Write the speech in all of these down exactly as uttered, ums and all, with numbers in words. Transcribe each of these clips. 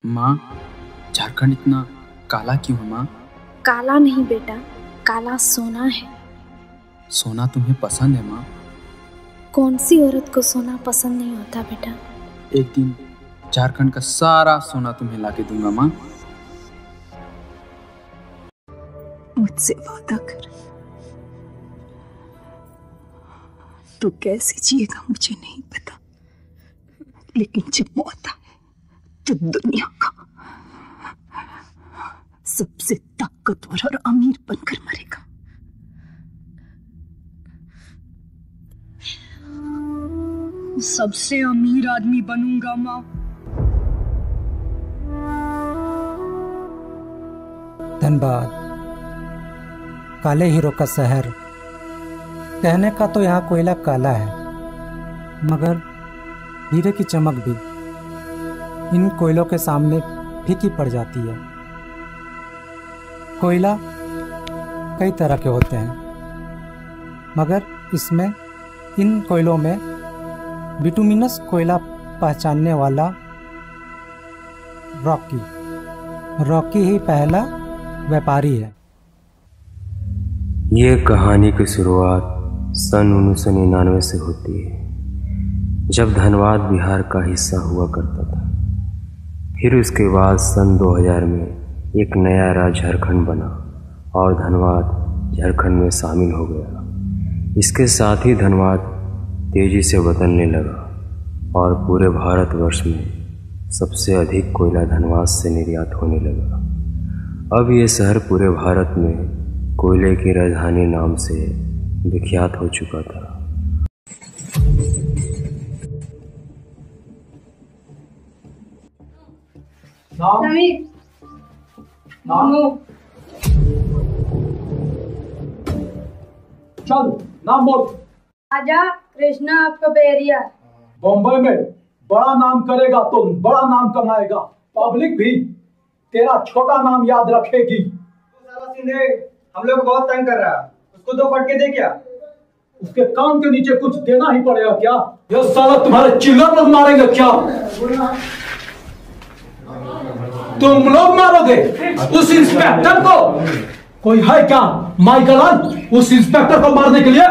माँ, झारखंड इतना काला क्यों है माँ? काला नहीं बेटा, काला सोना है। सोना तुम्हें पसंद है माँ? कौन सी औरत को सोना पसंद नहीं होता बेटा। एक दिन झारखंड का सारा सोना तुम्हें लाके दूंगा माँ। मुझसे वादा कर, तू कैसे जिएगा मुझे नहीं पता, लेकिन जब मौत आए तो दुनिया का सबसे ताकतवर और अमीर बनकर मरेगा। सबसे अमीर आदमी बनूंगा माँ। धनबाद काले हीरो का शहर। कहने का तो यहाँ कोयला काला है, मगर हीरे की चमक भी इन कोयलों के सामने फीकी पड़ जाती है। कोयला कई तरह के होते हैं, मगर इसमें इन कोयलों में बिटुमिनस कोयला पहचानने वाला रॉकी रॉकी ही पहला व्यापारी है। ये कहानी की शुरुआत सन उन्नीस सौ निन्यानवे से होती है, जब धनबाद बिहार का हिस्सा हुआ करता था। फिर उसके बाद सन दो हज़ार में एक नया राज्य झारखंड बना और धनबाद झारखंड में शामिल हो गया। इसके साथ ही धनबाद तेजी से बदलने लगा और पूरे भारतवर्ष में सबसे अधिक कोयला धनबाद से निर्यात होने लगा। अब ये शहर पूरे भारत में कोयले की राजधानी नाम से विख्यात हो चुका था। नाम नाम चल नाम बोल। राजा कृष्णा कबेरिया। बम्बई में बड़ा नाम करेगा तो बड़ा नाम कमाएगा, पब्लिक भी तेरा छोटा नाम याद रखेगी। साला सिंधे हम लोग बहुत तंग कर रहा है, उसको दो फटके दे क्या? उसके कान के नीचे कुछ देना ही पड़ेगा क्या? ये साला तुम्हारे चिल्लर लोग मारेंगे क्या? तुम लोग मारोगे उस इंस्पेक्टर को? कोई है क्या माइकल उस इंस्पेक्टर को मारने के लिए?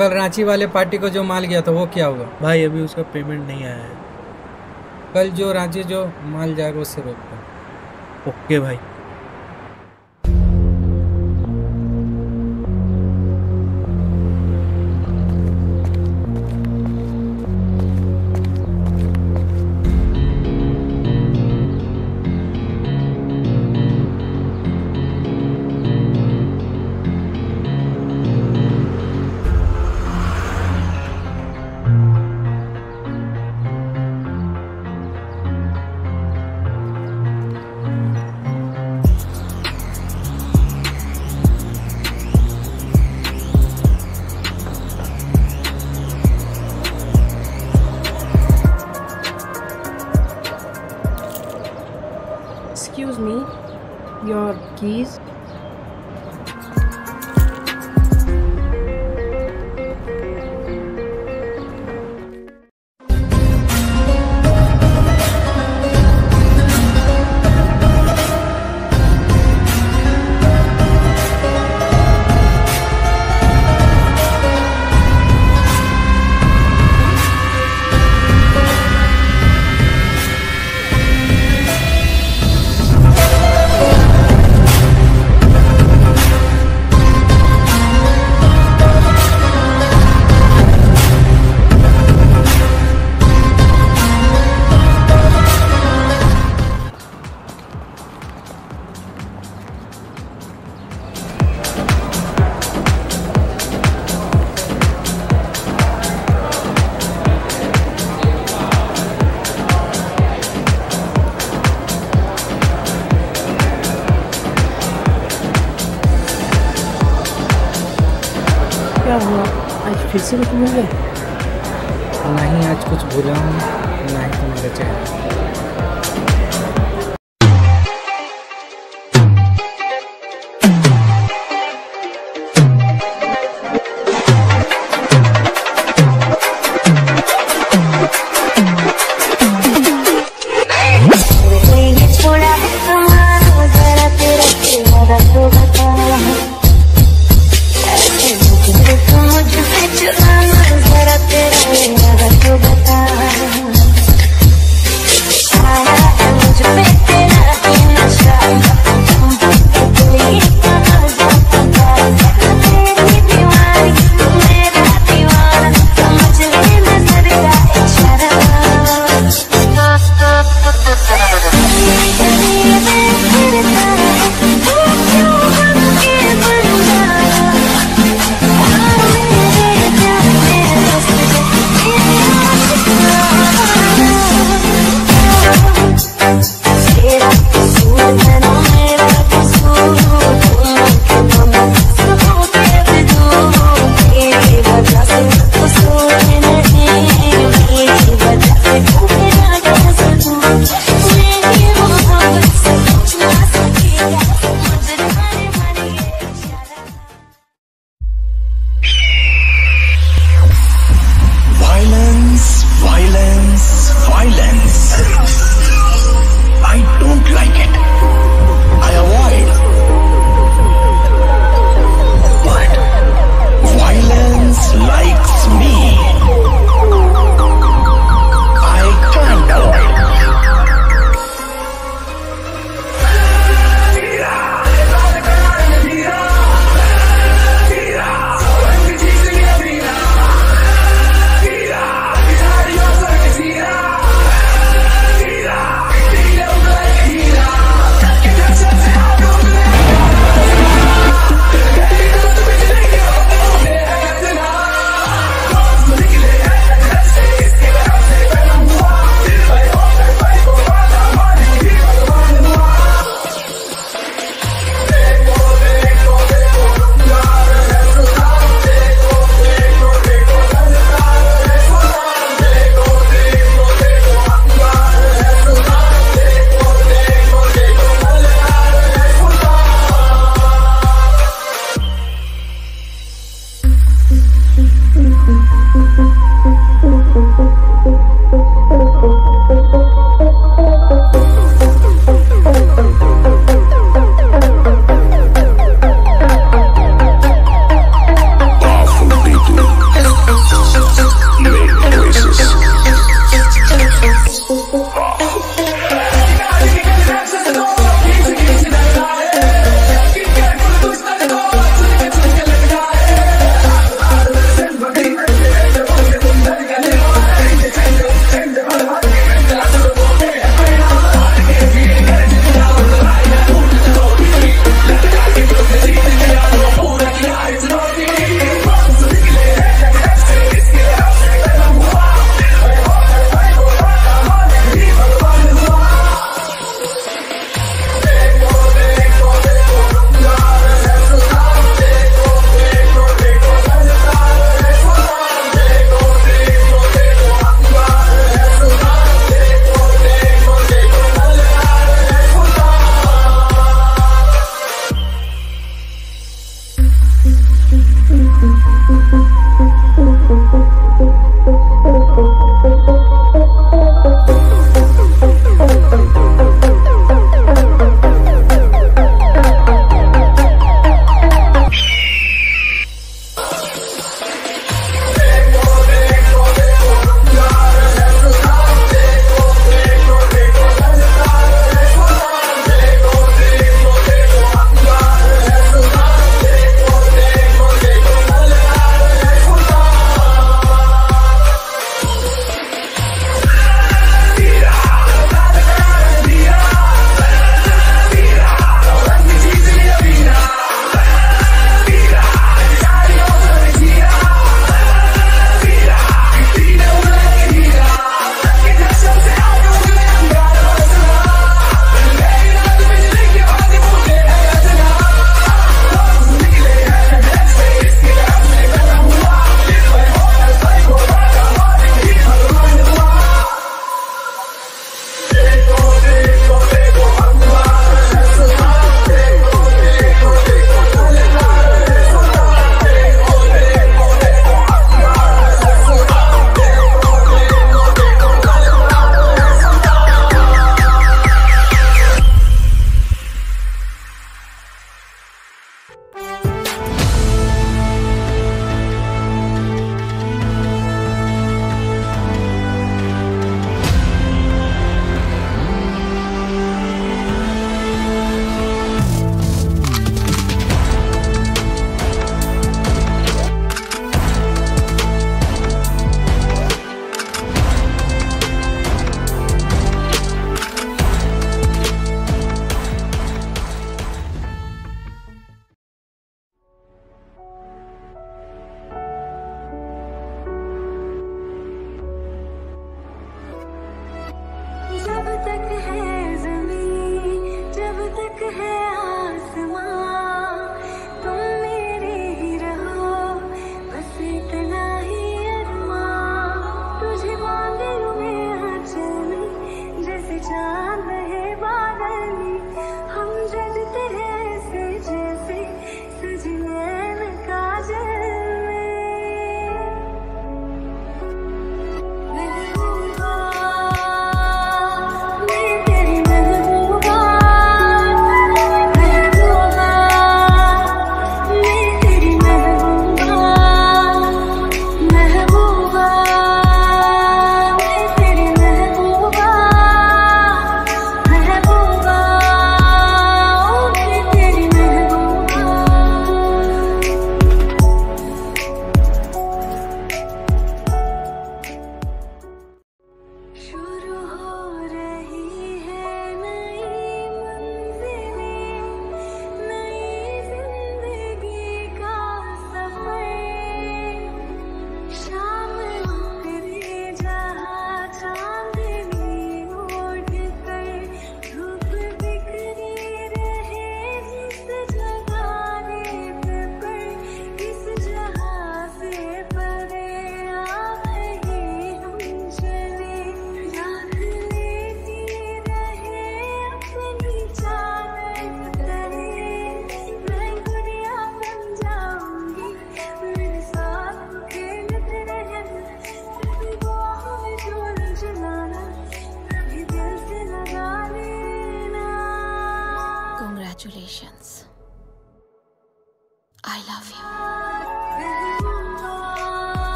कल रांची वाले पार्टी को जो माल गया था वो क्या हुआ? भाई अभी उसका पेमेंट नहीं आया है। कल जो रांची जो माल जाएगा उससे रोक दो। ओके भाई। Excuse me, your keys? क्या हुआ? आज फिर से कुछ भूल गए? नहीं, आज कुछ भूला हूँ, ना ही तुम्हारा चेहरा।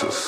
Texas.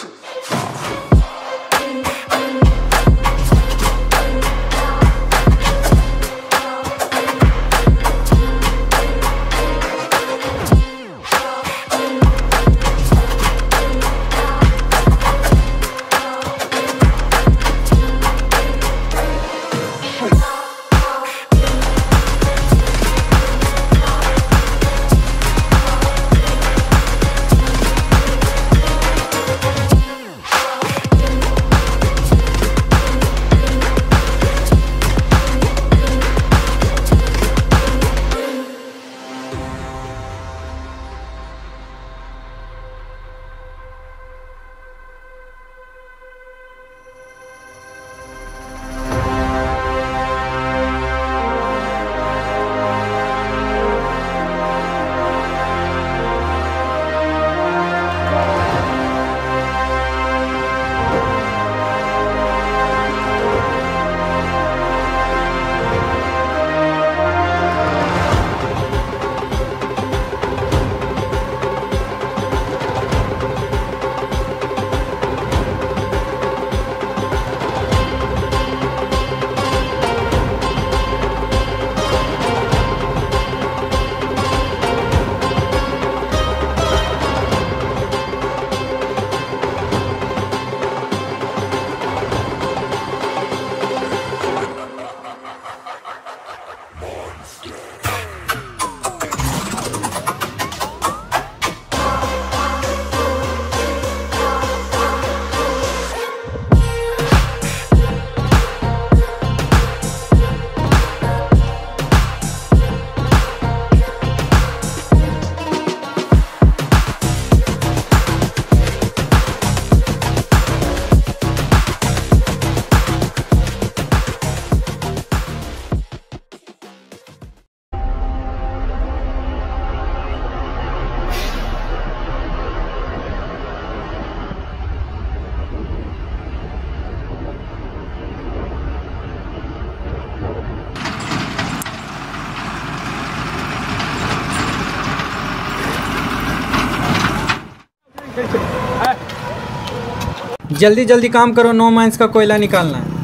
जल्दी जल्दी काम करो, नो माइंस का कोयला निकालना है।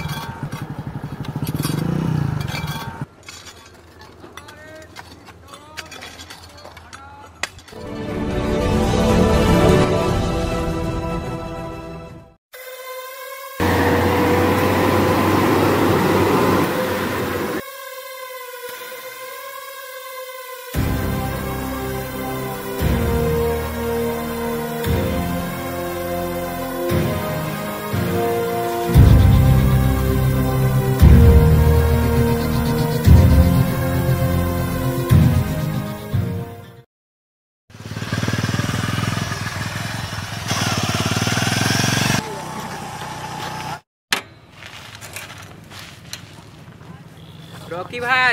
रॉकी भाई,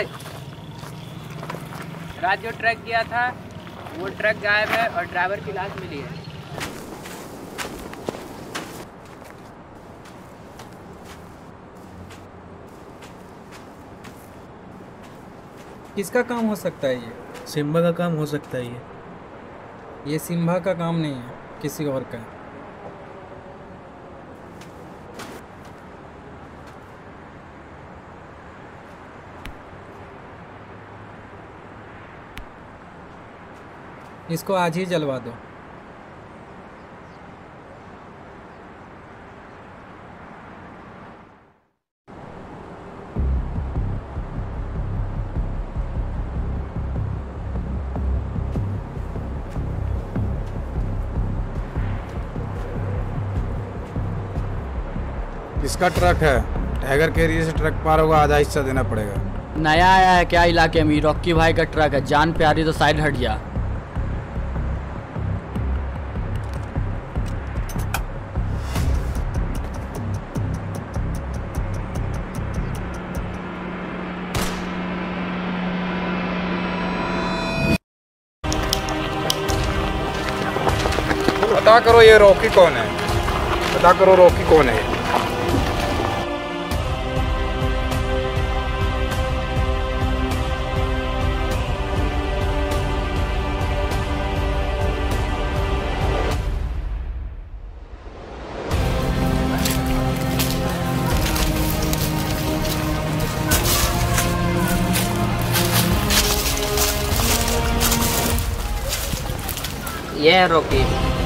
रात जो ट्रक गया था वो ट्रक गायब है और ड्राइवर की लाश मिली है। किसका काम हो सकता है ये? सिम्बा का काम हो सकता है ये। ये सिम्बा का काम नहीं है, किसी और का है। इसको आज ही जलवा दो। किसका ट्रक है? टाइगर के एरिया से ट्रक पार होगा, आधा हिस्सा देना पड़ेगा। नया आया है क्या इलाके में? रॉकी भाई का ट्रक है, जान प्यारी तो साइड हट जा। पता करो ये रॉकी कौन है, पता करो रॉकी कौन है। है रॉकी।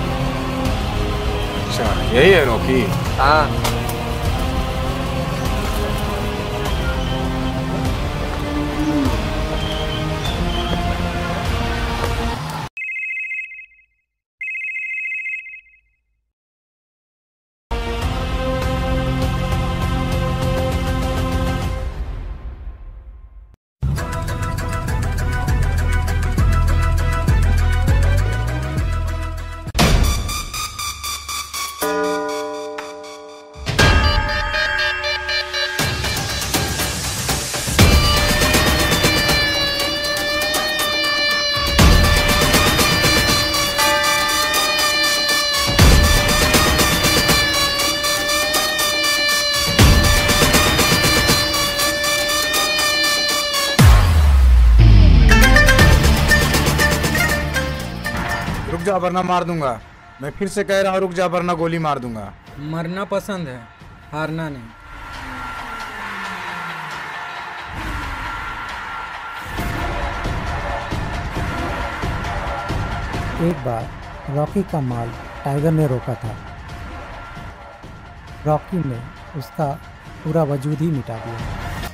अच्छा यही है रॉकी? हाँ। रुक जा वरना मार दूंगा। मैं फिर से कह रहा हूँ रुक जा वरना गोली मार दूंगा। मरना पसंद है, हारना नहीं। एक बार रॉकी का माल टाइगर ने रोका था। रॉकी ने उसका पूरा वजूद ही मिटा दिया।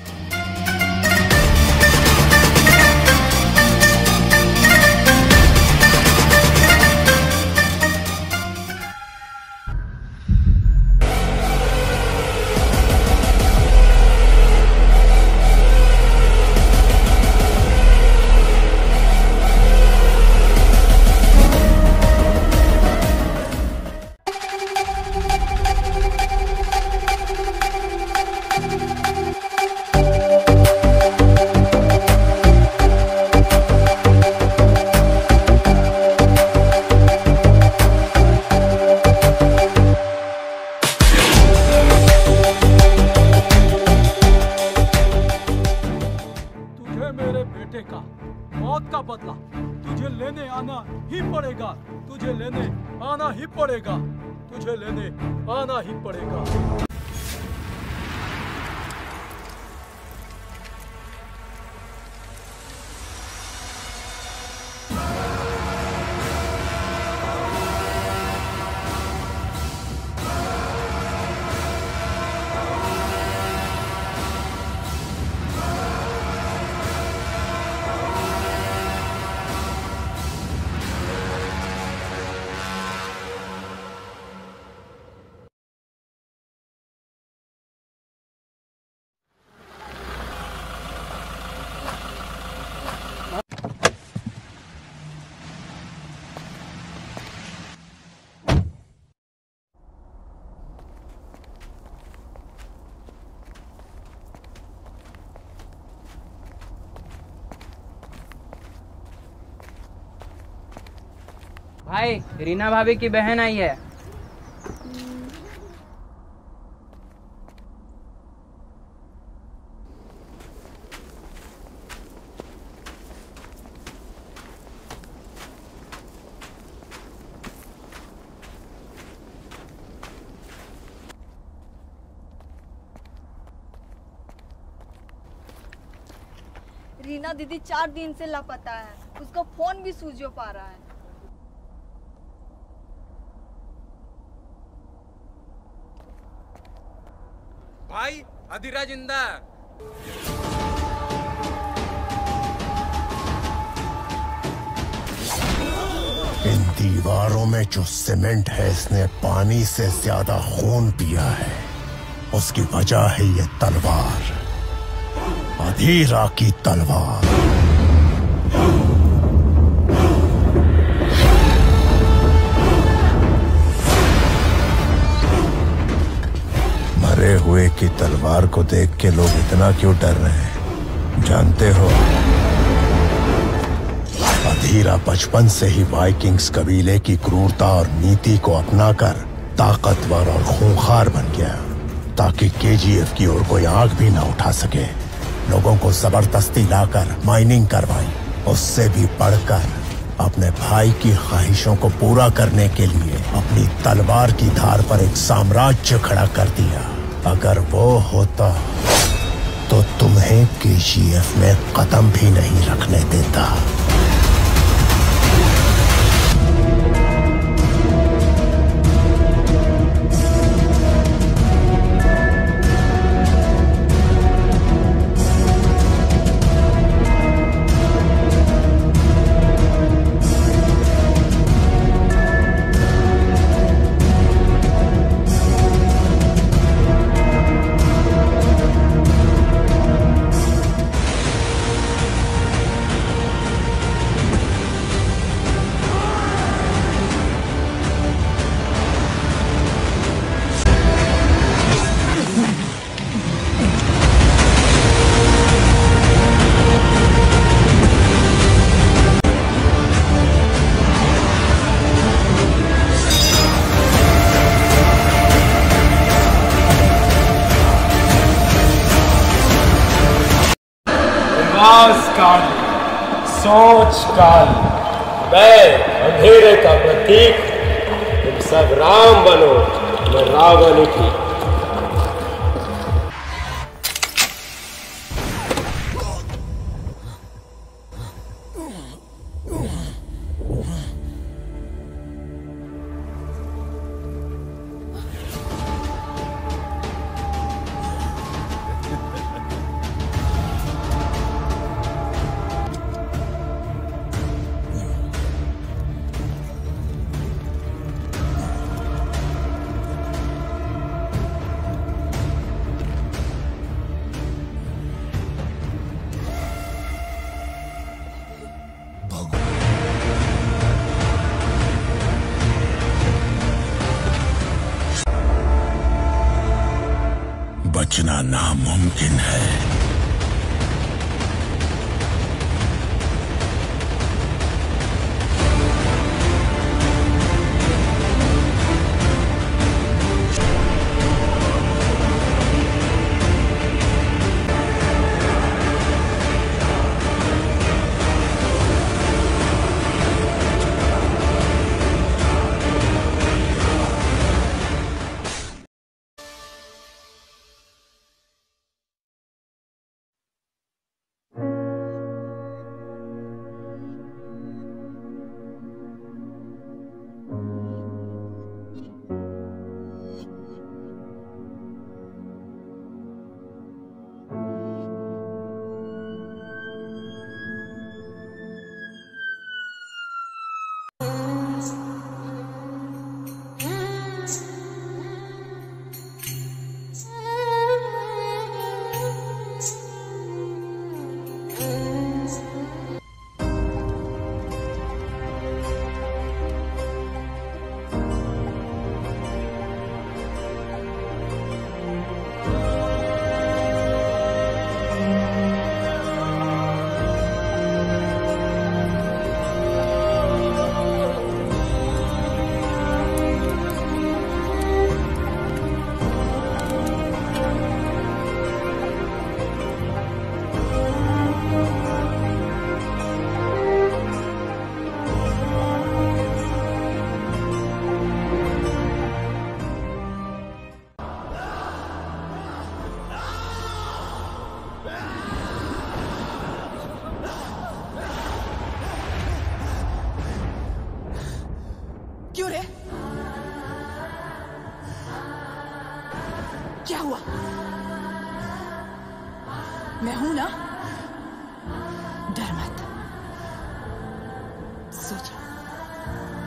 मौत का बदला तुझे लेने आना ही पड़ेगा, तुझे लेने आना ही पड़ेगा, तुझे लेने आना ही पड़ेगा। भाई रीना भाभी की बहन आई है। रीना दीदी चार दिन से लापता है, उसका फोन भी स्विच ऑफ आ रहा है। भाई अधीरा जिंदा। इन दीवारों में जो सीमेंट है इसने पानी से ज्यादा खून पिया है। उसकी वजह है ये तलवार, अधीरा की तलवार। मरे हुए की तलवार को देख के लोग इतना क्यों डर रहे हैं जानते हो? अधीरा बचपन से ही वाइकिंग्स कबीले की क्रूरता और नीति को अपनाकर ताकतवर और खूंखार बन गया, ताकि केजीएफ की ओर कोई आंख भी ना उठा सके। लोगों को जबरदस्ती लाकर माइनिंग करवाई, उससे भी बढ़कर अपने भाई की ख्वाहिशों को पूरा करने के लिए अपनी तलवार की धार पर एक साम्राज्य खड़ा कर दिया। अगर वो होता तो तुम्हें केजीएफ में कदम भी नहीं रखने देता। इतिहास काल, सोच काल, मैं अंधेरे का प्रतीक, तुम सब राम बनो, मैं रावण की। बचना नामुमकिन है। क्यों रे? क्या हुआ? मैं हूं ना, डर मत। सो जा।